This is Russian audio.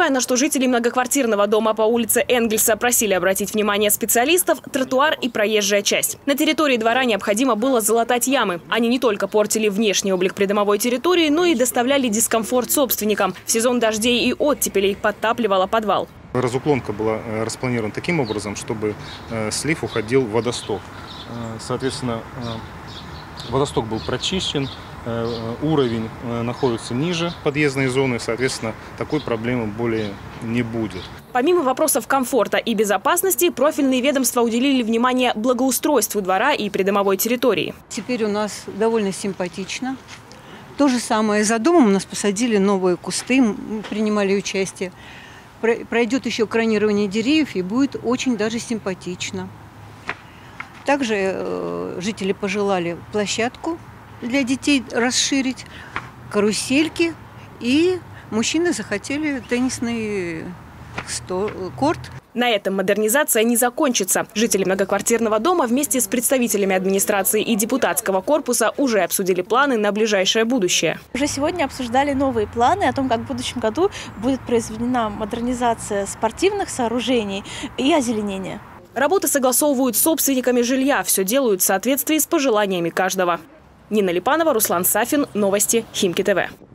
на что жители многоквартирного дома по улице Энгельса просили обратить внимание специалистов, тротуар и проезжая часть. На территории двора необходимо было залатать ямы. Они не только портили внешний облик придомовой территории, но и доставляли дискомфорт собственникам. В сезон дождей и оттепелей подтапливала подвал. Разуклонка была распланирована таким образом, чтобы слив уходил в водосток. Соответственно, водосток был прочищен, уровень находится ниже подъездной зоны, соответственно, такой проблемы более не будет. Помимо вопросов комфорта и безопасности, профильные ведомства уделили внимание благоустройству двора и придомовой территории. Теперь у нас довольно симпатично. То же самое за домом у нас посадили новые кусты, мы принимали участие. Пройдет еще кронирование деревьев и будет очень даже симпатично. Также жители пожелали площадку для детей расширить, карусельки, и мужчины захотели теннисный корт. На этом модернизация не закончится. Жители многоквартирного дома вместе с представителями администрации и депутатского корпуса уже обсудили планы на ближайшее будущее. Уже сегодня обсуждали новые планы о том, как в будущем году будет произведена модернизация спортивных сооружений и озеленение. Работы согласовывают с собственниками жилья. Все делают в соответствии с пожеланиями каждого. Нина Липанова, Руслан Сафин. Новости Химки ТВ.